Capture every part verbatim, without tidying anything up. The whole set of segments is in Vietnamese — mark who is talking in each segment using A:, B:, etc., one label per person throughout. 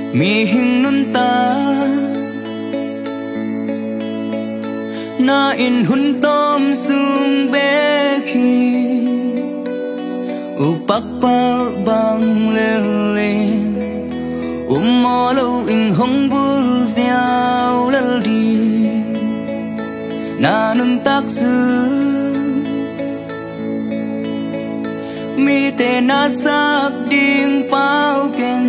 A: mi hình nun ta na in hun tom sung be khi u pak pa bang le le um mo lo in hong bul ziao le đi na nun tak sư mi te na sak ding pao ken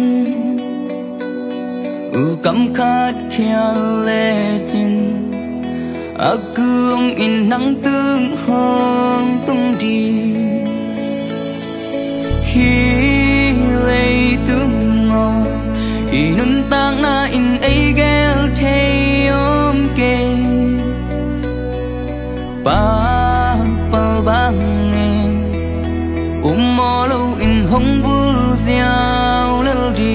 A: u kam khát khia le chin a cương in nắng tương hong tung đi hi lei tương ngò i nun tang na in ai gel thei om ke pa pa bang em um mo lo in hong bul ziao le đi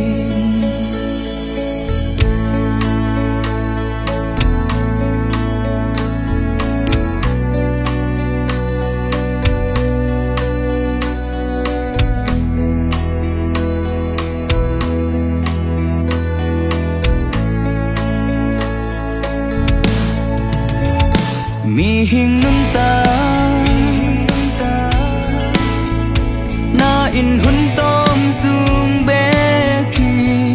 A: mi hình nun ta na in hun tom sung be khi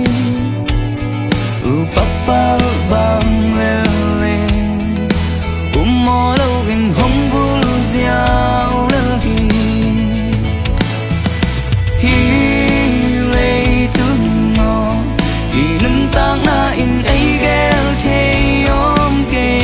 A: u pak pa bang le le um mo lo in hong bul ziao le đi hi lei tung mo i nun tang na in ai gel thei om ke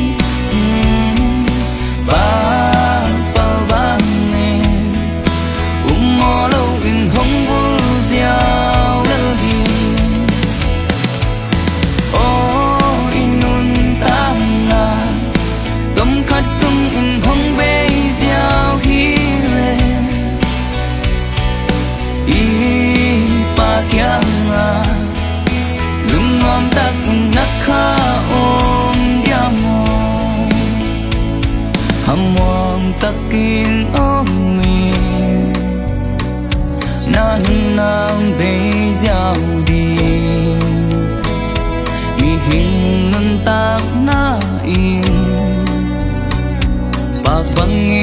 A: nakha om diamo hamwang takin om mi nan nang be giao đi mi hình nun tak na in bak bang